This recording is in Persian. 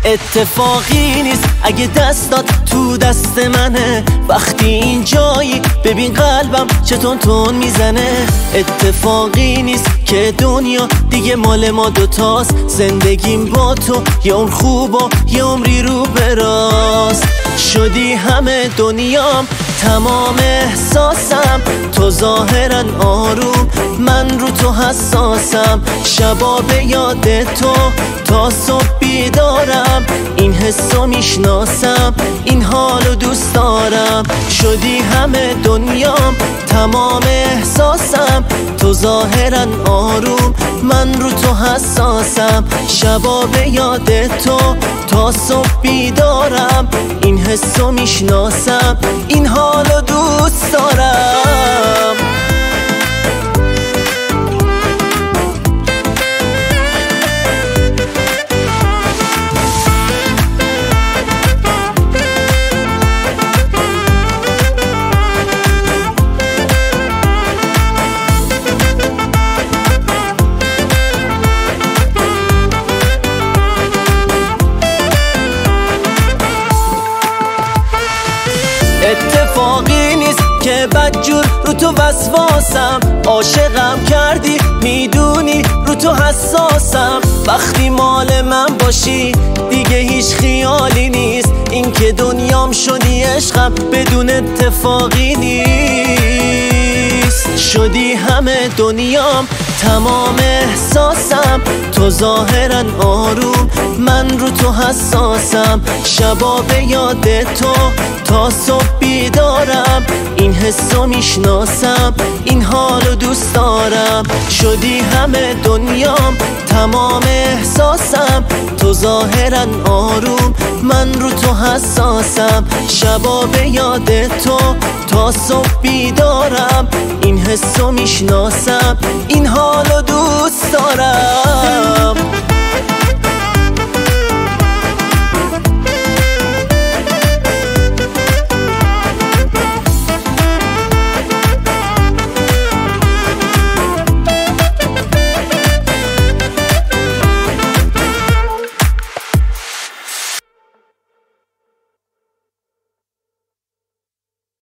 اتفاقی نیست اگه دستات تو دست منه، وقتی این جایی ببین قلبم چطور تون میزنه. اتفاقی نیست که دنیا دیگه مال ما دوتاست، زندگیم با تو یه عمر خوب و یه عمری رو براست. شدی همه دنیام، تمام احساسم، تو ظاهرا آروم، من رو تو حساسم. شبا به یاد تو تا صبح بیدارم، این حسو میشناسم، این حالو دوست دارم. شدی همه دنیام، تمام احساسم، تو ظاهرا آروم، من رو تو حساسم. شبا به یاد تو تا صبح بیدارم، این حسو میشناسم، این حالو دوست دارم. اتفاقی نیست که بدجور رو تو وسواسم، عاشقم کردی میدونی رو تو حساسم. وقتی مال من باشی دیگه هیچ خیالی نیست، این که دنیام شدی عشقم بدون اتفاقی نیست. شدی همه دنیام، تمام احساسم، تو ظاهرا آروم، من رو تو حساسم. شبا به یاد تو تا صبح بیدارم، این حسو میشناسم، این حالو دوست دارم. شدی همه دنیام، تمام احساسم، تو ظاهرا آروم، من رو تو حساسم. شبا به یاد تو تا صبح بیدارم، این حسو میشناسم، این حالو دوست دارم.